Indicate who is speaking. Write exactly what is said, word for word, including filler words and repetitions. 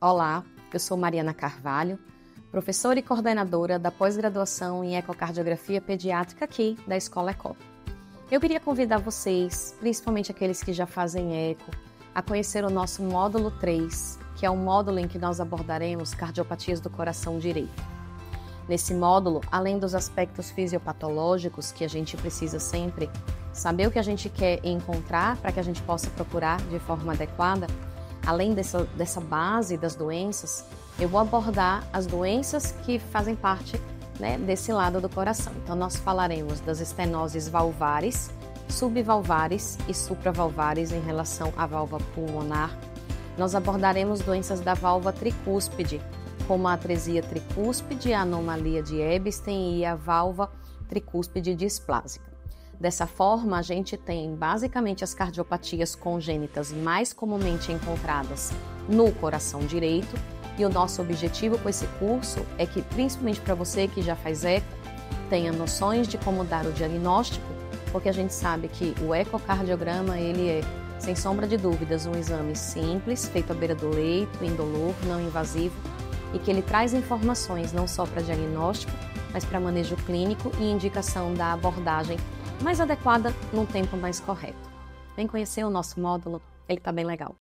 Speaker 1: Olá, eu sou Mariana Carvalho, professora e coordenadora da pós-graduação em Ecocardiografia Pediátrica aqui da Escola Eco. Eu queria convidar vocês, principalmente aqueles que já fazem eco, a conhecer o nosso módulo três, que é um módulo em que nós abordaremos cardiopatias do coração direito. Nesse módulo, além dos aspectos fisiopatológicos, que a gente precisa sempre saber o que a gente quer encontrar para que a gente possa procurar de forma adequada, além dessa, dessa base das doenças, eu vou abordar as doenças que fazem parte, né, desse lado do coração. Então, nós falaremos das estenoses valvares, subvalvares e supravalvares em relação à válvula pulmonar. Nós abordaremos doenças da válvula tricúspide, como a atresia tricúspide, a anomalia de Ebstein e a válvula tricúspide displásica. Dessa forma, a gente tem basicamente as cardiopatias congênitas mais comumente encontradas no coração direito, e o nosso objetivo com esse curso é que, principalmente para você que já faz eco, tenha noções de como dar o diagnóstico, porque a gente sabe que o ecocardiograma, ele é, sem sombra de dúvidas, um exame simples, feito à beira do leito, indolor, não invasivo, e que ele traz informações não só para diagnóstico, mas para manejo clínico e indicação da abordagem mais adequada num tempo mais correto. Vem conhecer o nosso módulo, ele está bem legal.